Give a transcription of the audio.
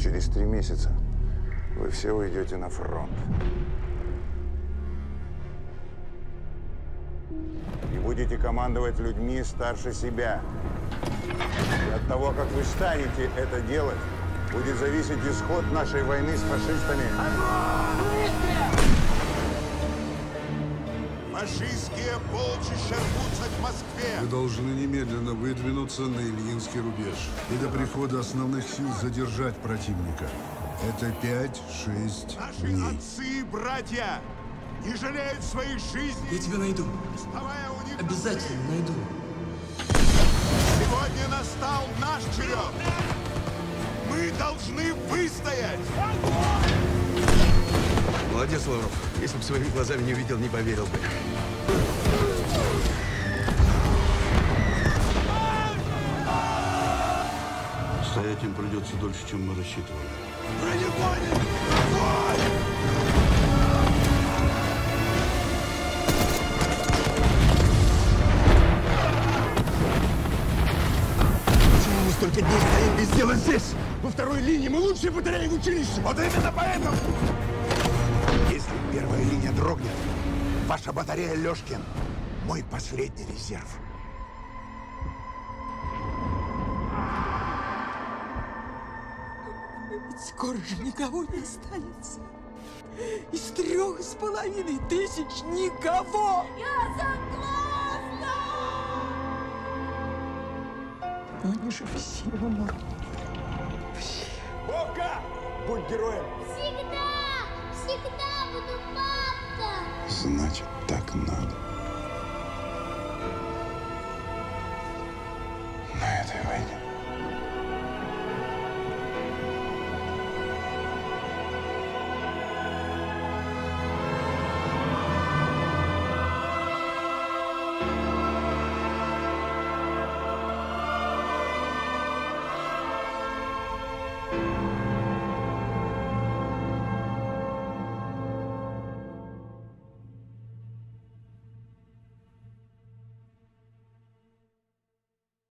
Через 3 месяца вы все уйдете на фронт. И будете командовать людьми старше себя. И от того, как вы станете это делать, будет зависеть исход нашей войны с фашистами. Фашистские полчища рвутся к Москве. Вы должны немедленно выдвинуться на Ильинский рубеж и до прихода основных сил задержать противника. Это 5-6 Наши дней. отцы и братья не жалеют своих жизней. Я тебя найду. Вставая у них Обязательно найду. Сегодня настал наш черед. Мы должны выстоять. Молодец, Лавров. Если бы своими глазами не увидел, не поверил бы. Стоять им придется дольше, чем мы рассчитывали. Бронебойный! Огонь! Почему мы столько дней стоим без дела здесь? Во второй линии мы лучшие батареи в училище. Вот именно поэтому! Если первая линия дрогнет, ваша батарея Лёшкин – мой последний резерв. Ведь скоро же никого не останется. Из 3,5 тысяч никого! Я согласна! Но они же все умрут. Вовка! Будь героем! Всегда! Всегда буду, папа! Значит, так надо. На этой войне